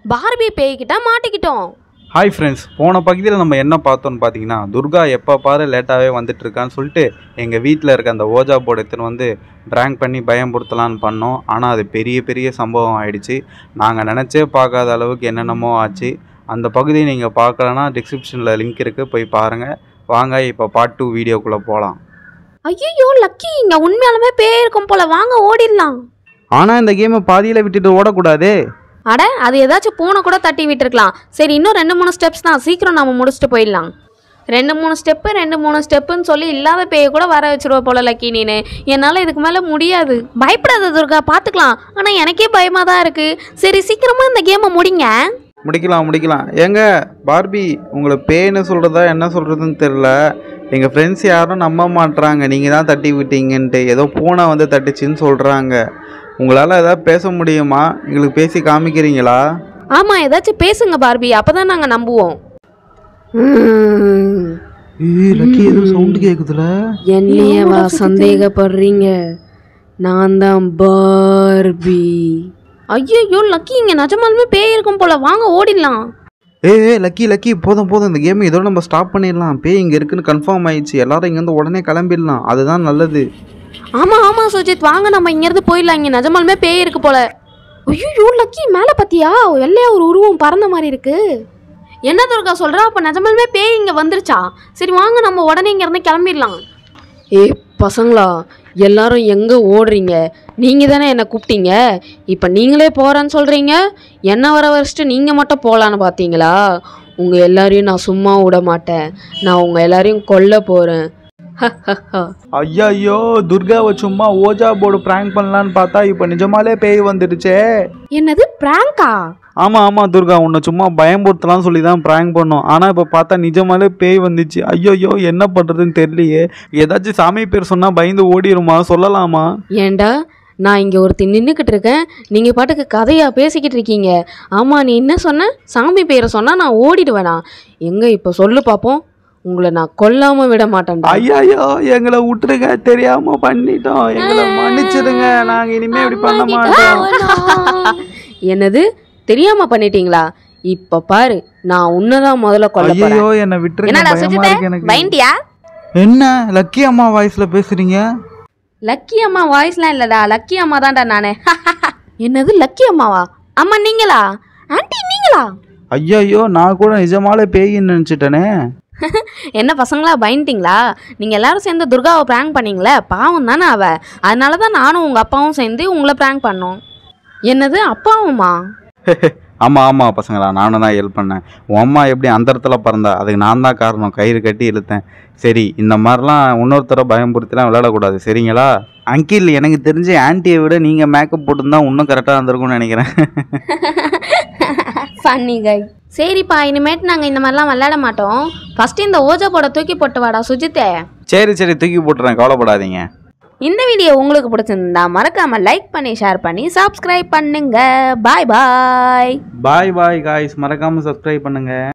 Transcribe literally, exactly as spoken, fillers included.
Barbie பேய்கிட்ட மாட்டிக்கிட்டோம். Hi friends, போன பகுதியில் நம்ம என்ன பார்த்தோன்னு பார்த்தீங்கன்னா, துர்கா எப்போ பாரு லேட்டாகவே வந்துட்டுருக்கான்னு சொல்லிட்டு எங்கள் வீட்டில் இருக்க அந்த ஓஜா போர்டு எடுத்துன்னு வந்து ப்ராங்க் பண்ணி பயம்படுத்தலான்னு பண்ணோம். ஆனால் அது பெரிய பெரிய சம்பவம் ஆயிடுச்சு. நாங்கள் நினச்சே பார்க்காத அளவுக்கு என்னென்னமோ ஆச்சு. அந்த பகுதியை நீங்கள் பார்க்கலன்னா டிஸ்கிரிப்ஷனில் லிங்க் இருக்குது, போய் பாருங்கள். வாங்க இப்போ பார்ட் டூ வீடியோக்குள்ளே போகலாம். ஐயோ லக்கி, இங்க உண்மையாலுமே பேய் இருக்கும் போல, வாங்க ஓடிடலாம். ஆனால் இந்த கேமை பாதியில் விட்டுட்டு ஓடக்கூடாதே. அட, அது ஏதாச்சும் பூனை கூட தட்டி விட்டுருக்கலாம். சரி, இன்னும் ரெண்டு மூணு ஸ்டெப்ஸ் தான், சீக்கிரம் நம்ம முடிச்சுட்டு போயிடலாம். ரெண்டு மூணு ஸ்டெப்பு ரெண்டு மூணு ஸ்டெப்புன்னு சொல்லி இல்லாத பேயை கூட வர வச்சிருவ போல லக்கி நீனு. என்னால் இதுக்கு மேலே முடியாது. பயப்படாத துர்கா, பார்த்துக்கலாம். ஆனால் எனக்கே பயமாக தான் இருக்குது. சரி, சீக்கிரமாக இந்த கேமை முடிங்க. முடிக்கலாம் முடிக்கலாம். ஏங்க பார்பி, உங்களை பேன்னு சொல்கிறதா என்ன சொல்கிறதுன்னு தெரில. எங்கள் ஃப்ரெண்ட்ஸ் யாரும் நம்ப மாட்டுறாங்க நீங்கள் தான் தட்டி விட்டீங்கன்ட்டு. ஏதோ பூனை வந்து தட்டுச்சின்னு சொல்கிறாங்க. உங்களால் ஏதாவது பேச முடியுமா? எங்களுக்கு பேசி காமிக்கிறீங்களா? ஆமாம், ஏதாச்சும் பேசுங்க பார்பி, அப்போ தான் நாங்கள் நம்புவோம். ஏய் லக்கி, ஏதோ சவுண்டு கேட்குதுல. என்னையவா சந்தேகப்படுறீங்க? நான் தான் பார்பி. ஐயோ லக்கி, இங்கே நிஜமாலுமே பேய் இருக்கும் போல, வாங்க ஓடிடலாம். ஏ ஏ லக்கி லக்கி, போதும் போதும், இந்த கேம் இதோட நம்ம ஸ்டாப் பண்ணிடலாம். பேய் இங்கே இருக்குன்னு கன்ஃபார்ம் ஆயிடுச்சு. எல்லாரும் இங்கேருந்து உடனே கிளம்பிடலாம், அதுதான் நல்லது. ஆமாம் ஆமாம் சுஜித், வாங்க நம்ம இங்கேருந்து போயிடலாம். இங்கே நிஜமாலுமே பேய் இருக்கு போல. ஐயோ லக்கி, மேலே பார்த்தியா? வெள்ளையா ஒரு உருவம் பறந்த மாதிரி இருக்கு. என்ன துர்கா சொல்கிறா? அப்போ நிஜமாலுமே பேய் இங்கே வந்துருச்சா? சரி வாங்க, நம்ம உடனே இங்கேருந்து கிளம்பிடலாம். ஏ பசங்களா, எல்லாரும் எங்கே ஓடுறீங்க? நீங்கள் தானே என்னை கூப்பிட்டீங்க. இப்போ நீங்களே போகிறேன்னு சொல்கிறீங்க. என்ன வர வச்சுட்டு நீங்கள் மட்டும் போகலான்னு பார்த்தீங்களா? உங்கள் எல்லாரையும் நான் சும்மா விட மாட்டேன். நான் உங்கள் எல்லாரையும் கொல்ல போகிறேன். ஐயோ, துர்காவை சும்மா ஓஜா போர்டு பிராங்க் பண்ணலான்னு பார்த்தா இப்போ நிஜமாலே பேய் வந்துடுச்சே. என்னது பிராங்கா? ஆமாம் ஆமாம் துர்கா, உன்னை சும்மா பயம்படுத்தலாம் சொல்லி தான் ப்ராங்க் பண்ணோம். ஆனால் இப்போ பார்த்தா நிஜமாலே பேய் வந்துச்சு. ஐயோ, என்ன பண்ணுறதுன்னு தெரியலையே. ஏதாச்சும் சாமி பேர் சொன்னால் பயந்து ஓடிடுமா? சொல்லலாமா? ஏண்டா, நான் இங்கே ஒருத்தி நின்றுக்கிட்டு இருக்கேன், நீங்கள் பாட்டுக்கு கதையாக பேசிக்கிட்டு இருக்கீங்க. ஆமாம், நீ என்ன சொன்ன? சாமி பேரை சொன்னால் நான் ஓடிடுவேனா? எங்கே இப்போ சொல்லு பார்ப்போம். உங்களை நான் கொல்லாம விட மாட்டேன். ஐயோ, எங்களை விட்டுருங்க, தெரியாம பண்ணிட்டோம், எங்களை மன்னிச்சிடுங்க. நாங்க இனிமே இப்படி பண்ண மாட்டோம். என்னது, தெரியாம பண்ணிட்டீங்களா? இப்ப பாரு, நான் உன்னதான் முதல்ல கொல்ல போறேன். ஐயோ, என்ன விட்டுருங்க. என்னடா சுஜித், பயந்தியா? என்ன லக்கி அம்மா வாய்ஸ்ல பேசுறீங்க? லக்கி அம்மா வாய்ஸ்லாம் இல்லடா, லக்கி அம்மா தான்டா நானே. என்னது லக்கி அம்மாவா? அம்மா நீங்களா? ஆண்டி நீங்களா? ஐயோ, நான் கூட நிஜமாலே பேயின்னு நினைச்சிட்டேனே. என்ன பசங்களா, பயந்துட்டீங்களா? நீங்கள் எல்லாரும் சேர்ந்து துர்காவை ப்ராங்க் பண்ணீங்களே, பாவம் தானே அவ. அதனால தான் நானும் உங்கள் அப்பாவும் சேர்ந்து உங்களை ப்ராங்க் பண்ணோம். என்னது அப்பாவுமா? ஆமாம் ஆமாம் பசங்களா, நானும் தான் ஹெல்ப் பண்ணேன். உன் அம்மா எப்படி அந்த இடத்துல பிறந்தா, அதுக்கு நான் தான் காரணம். கயிறு கட்டி இழுத்தேன். சரி, இந்த மாதிரிலாம் இன்னொருத்தர பயம்படுத்திலாம் விளையாடக்கூடாது, சரிங்களா? அங்கிள், எனக்கு தெரிஞ்சு ஆன்ட்டியை விட நீங்கள் மேக்கப் போட்டுருந்தா இன்னும் கரெக்டாக இருந்திருக்கும்னு நினைக்கிறேன். Funny guy. சரிப்பா, இனிமேட்டு நாங்கள் இந்த மாதிரிலாம் விளையாட மாட்டோம். ஃபஸ்ட்டு இந்த ஓஜா போட தூக்கி போட்டு வாடா சுஜித்தே. சரி சரி, தூக்கி போட்டுறேன், கவலைப்படாதீங்க. இந்த வீடியோ உங்களுக்கு பிடிச்சிருந்தா மறக்காம லைக் பண்ணி ஷேர் பண்ணி சப்ஸ்கிரைப் பண்ணுங்க. பாய் பாய். பாய் பாய் காய்ஸ், மறக்காம சப்ஸ்கிரைப் பண்ணுங்க.